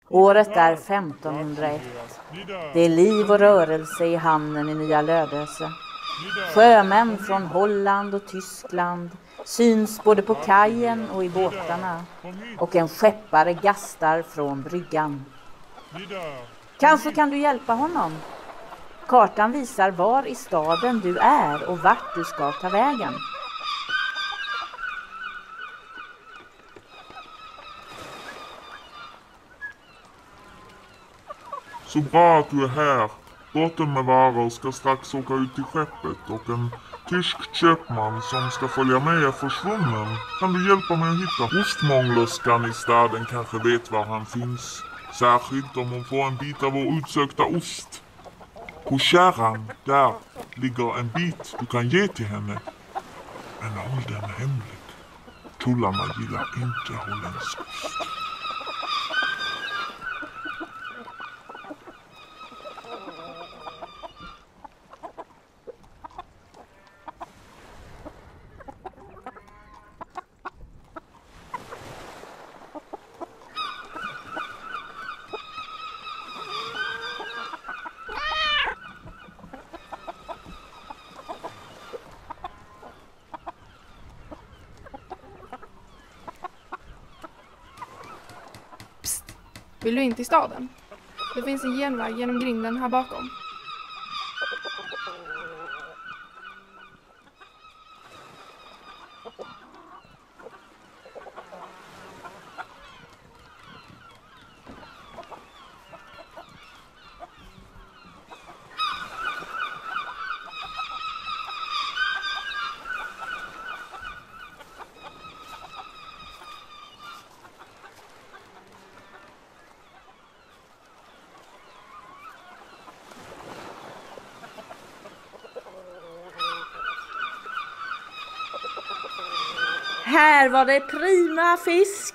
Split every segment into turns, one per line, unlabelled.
Året är 1501. Det är liv och rörelse i hamnen i Nya Lödöse. Sjömän från Holland och Tyskland syns både på kajen och i båtarna, och en skeppare gastar från bryggan. Kanske kan du hjälpa honom? Kartan visar var i staden du är och vart du ska ta vägen.
Så bra att du är här. Båten med varor ska strax åka ut till skeppet och en tysk köpman som ska följa med är försvunnen. Kan du hjälpa mig att hitta ostmånglerskan i staden? Kanske vet var han finns. Särskilt om hon får en bit av vår utsökta ost. På kärran, där ligger en bit du kan ge till henne. Men håll den hemlig. Tullarna gillar inte holländsk ost.
Vill du in till staden? Det finns en genväg genom grinden här bakom.
Här var det prima fisk.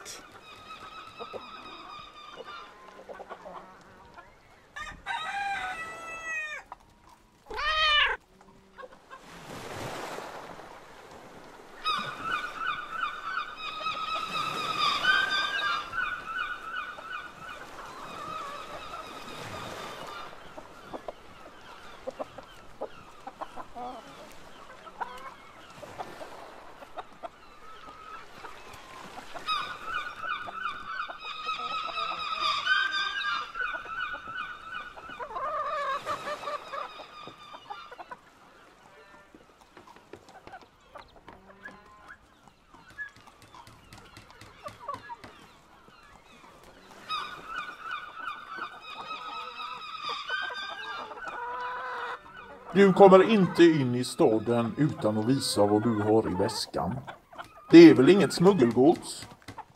Du kommer inte in i staden utan att visa vad du har i väskan. Det är väl inget smuggelgods?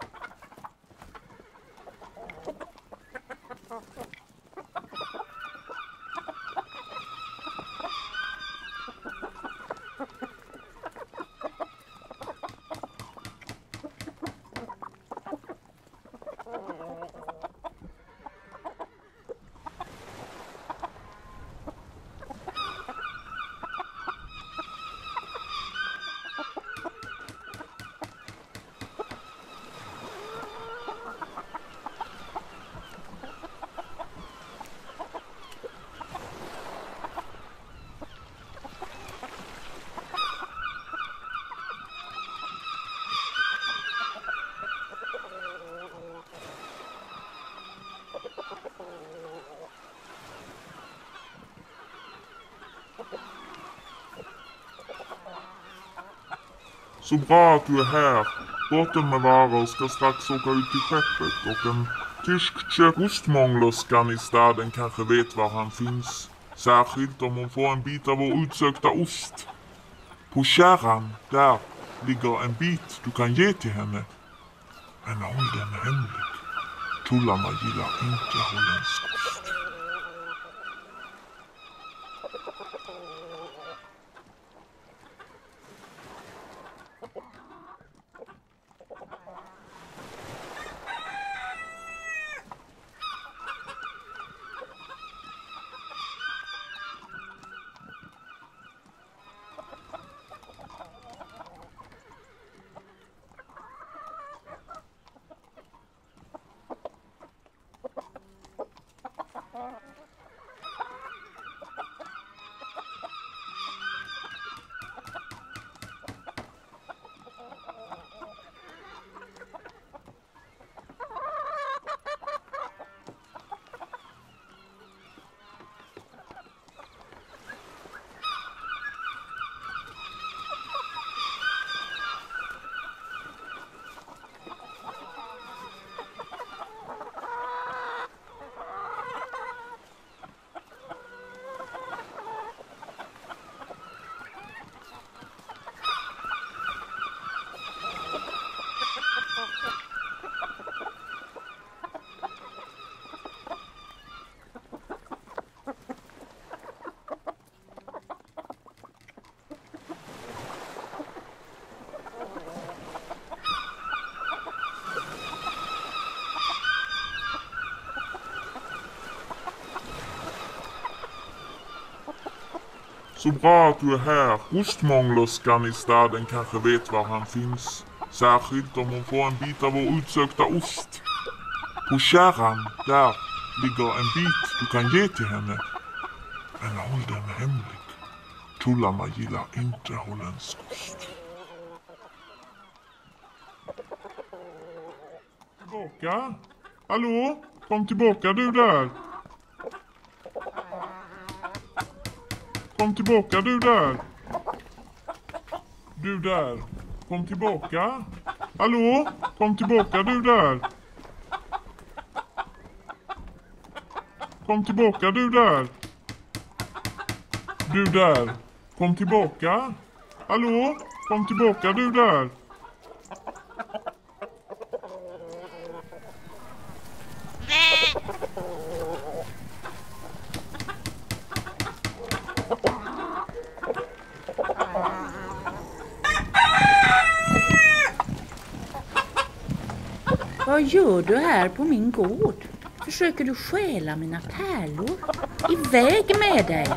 Så bra att du är här. Båten med varor ska strax åka ut till skeppet och en tysk ostmånglerskan i staden kanske vet var han finns. Särskilt om hon får en bit av vår utsökta ost. På kärran, där ligger en bit du kan ge till henne. Men håll den hemlig. Tullarna gillar inte holländsk ost. Så bra att du är här. Ostmånglerskan i staden kanske vet var han finns. Särskilt om hon får en bit av vår utsökta ost. På kärran, där ligger en bit du kan ge till henne. Men håll den hemlig. Tullarna gillar inte holländsk ost. Tillbaka? Hallå? Kom tillbaka du där. Kom tillbaka du där. Du där. Kom tillbaka. Hallå? Kom tillbaka du där. Kom tillbaka du där. Du där. Kom tillbaka. Hallå? Kom tillbaka du där.
Vad gör du här på min gård? Försöker du stjäla mina pärlor? Iväg med dig!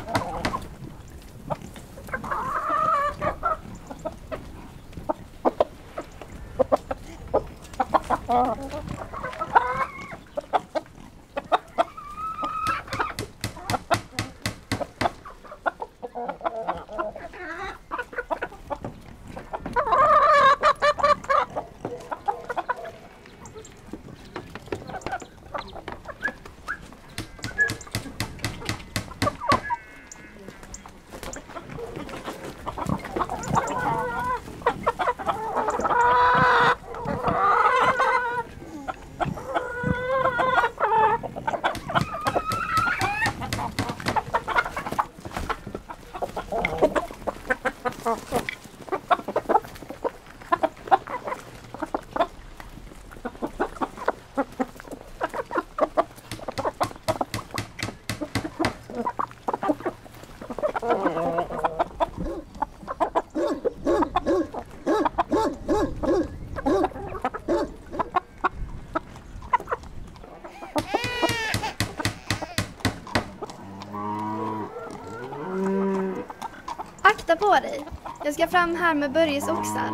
Akta på dig. Jag ska fram här med Börjes oxar.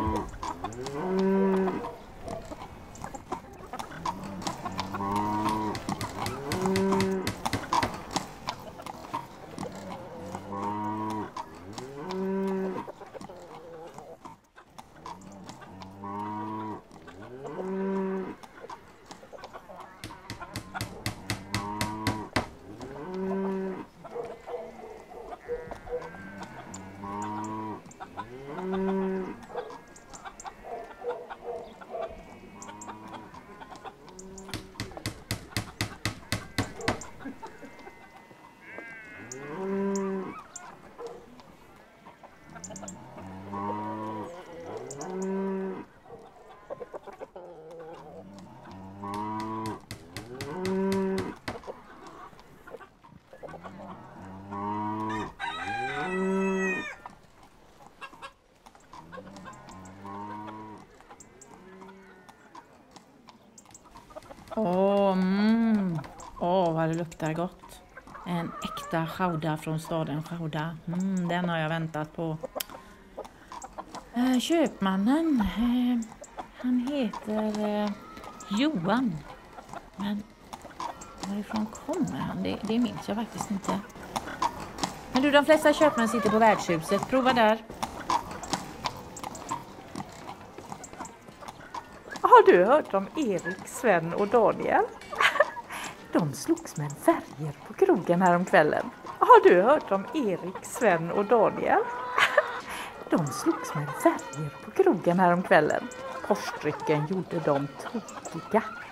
Vad det luktar gott. En äkta chauda från staden Chauda. Den har jag väntat på. Köpmannen, han heter Johan. Men varifrån kommer han? Det minns jag faktiskt inte. Men du, de flesta köpmän sitter på värdshuset. Prova där.
Har du hört om Erik, Sven och Daniel? De slogs med färger på krogen här om kvällen. Har du hört om Erik, Sven och Daniel? De slogs med färger på krogen här om kvällen. Korsdrycken gjorde dem tokiga.